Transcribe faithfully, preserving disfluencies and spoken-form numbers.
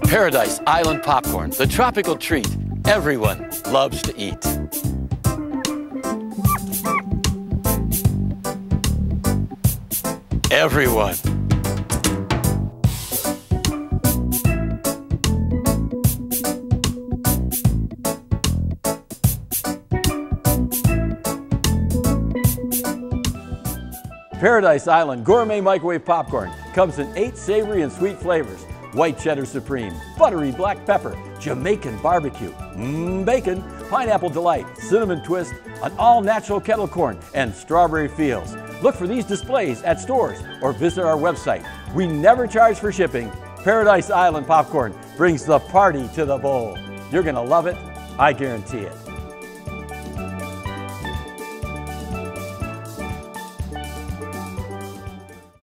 Paradise Island popcorn, the tropical treat everyone loves to eat. Everyone. Paradise Island Gourmet Microwave Popcorn comes in eight savory and sweet flavors. White cheddar supreme, buttery black pepper, Jamaican barbecue, mmm bacon, pineapple delight, cinnamon twist, an all-natural kettle corn, and strawberry fields. Look for these displays at stores or visit our website. We never charge for shipping. Paradise Island Popcorn brings the party to the bowl. You're gonna love it, I guarantee it.